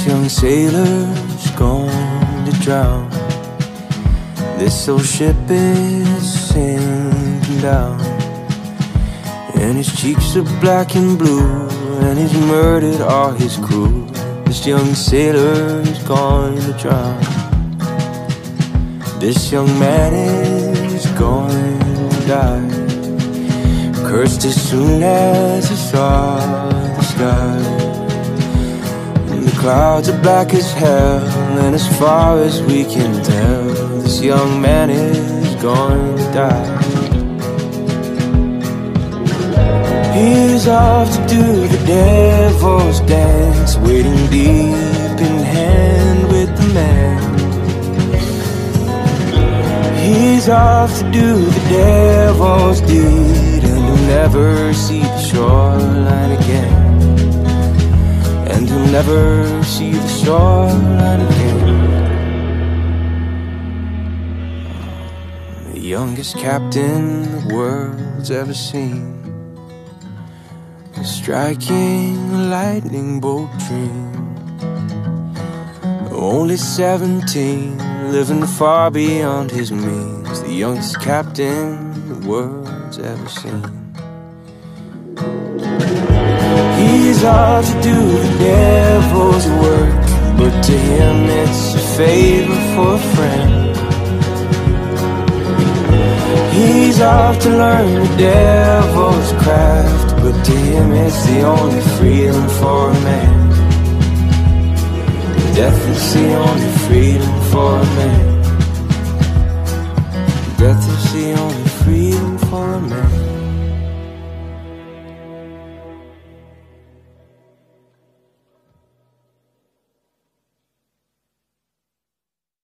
young sailor's going to drown. This old ship is sinking down, and his cheeks are black and blue, and he's murdered all his crew. This young sailor's going to drown. This young man is going to die, cursed as soon as he saw the sky. And the clouds are black as hell, and as far as we can tell, this young man is going to die. He's off to do the devil's dance, waiting deep in hand with the man. He's off to do the devil's deed, and he'll never see the shoreline again. And he'll never see the shoreline again. The youngest captain the world's ever seen, striking a lightning bolt dream. Only 17, living far beyond his means, the youngest captain the world's ever seen. He's off to do the devil's work, but to him it's a favor for a friend. He's off to learn the devil's craft, but to him it's the only freedom for a man. Death is the only freedom for a man.